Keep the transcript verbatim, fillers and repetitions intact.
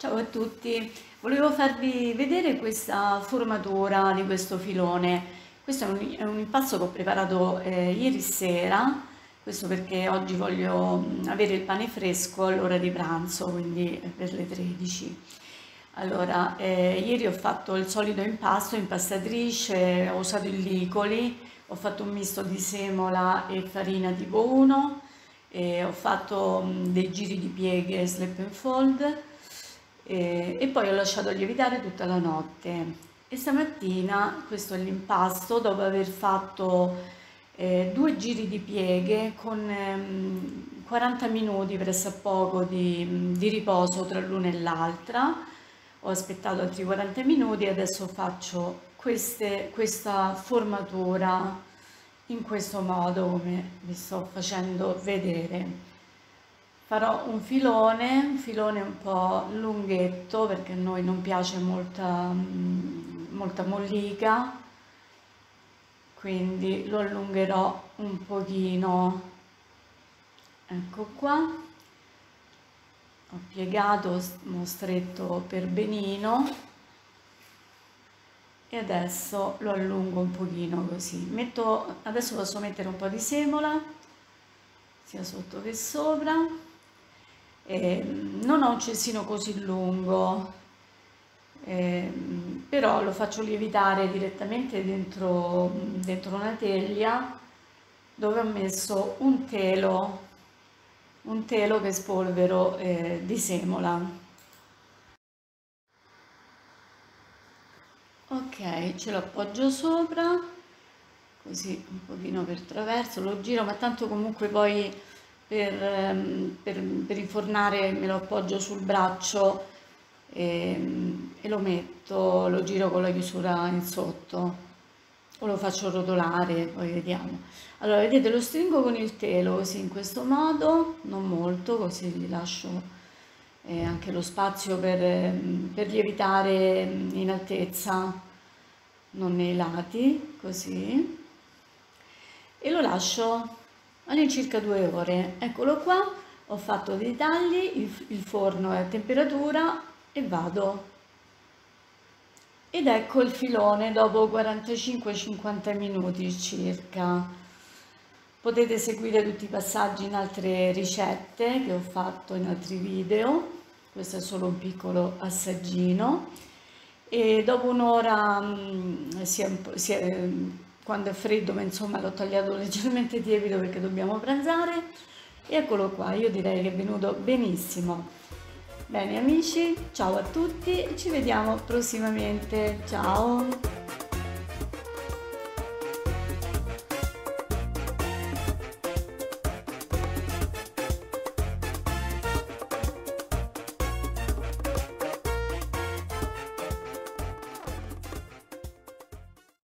Ciao a tutti, volevo farvi vedere questa formatura di questo filone. Questo è un, è un impasto che ho preparato eh, ieri sera, questo perché oggi voglio mm, avere il pane fresco all'ora di pranzo, quindi eh, per le tredici. Allora, eh, ieri ho fatto il solito impasto, impastatrice, ho usato i licoli, ho fatto un misto di semola e farina tipo uno, e ho fatto mm, dei giri di pieghe slip and fold e, e poi ho lasciato lievitare tutta la notte. E stamattina, questo è l'impasto, dopo aver fatto eh, due giri di pieghe con ehm, quaranta minuti pressappoco di, di riposo tra l'una e l'altra, ho aspettato altri quaranta minuti e adesso faccio queste, questa formatura in questo modo come vi sto facendo vedere. Farò un filone, un filone un po' lunghetto perché a noi non piace molta, mm, molta mollica, quindi lo allungherò un pochino. Ecco qua, ho piegato, ho stretto per benino e adesso lo allungo un pochino così. Metto, adesso posso mettere un po' di semola sia sotto che sopra. Eh, non ho un cestino così lungo, eh, però lo faccio lievitare direttamente dentro, dentro una teglia dove ho messo un telo, un telo che spolvero eh, di semola. Ok, ce lo appoggio sopra, così un pochino per traverso, lo giro, ma tanto comunque poi per, ehm, per, per infornare me lo appoggio sul braccio e, e lo metto, lo giro con la chiusura in sotto o lo faccio rotolare, poi vediamo. Allora, vedete, lo stringo con il telo così in questo modo, non molto, così gli lascio eh, anche lo spazio per, ehm, per lievitare in altezza, non nei lati, così, e lo lascio all'incirca due ore. Eccolo qua, ho fatto dei tagli, il, il forno è a temperatura e vado. Ed ecco il filone dopo quarantacinque cinquanta minuti circa. Potete seguire tutti i passaggi in altre ricette che ho fatto in altri video, questo è solo un piccolo assaggino. E dopo un'ora, mh, si è un po', si è, quando è freddo, ma insomma l'ho tagliato leggermente tiepido perché dobbiamo pranzare. E eccolo qua, io direi che è venuto benissimo. Bene amici, ciao a tutti, ci vediamo prossimamente, ciao!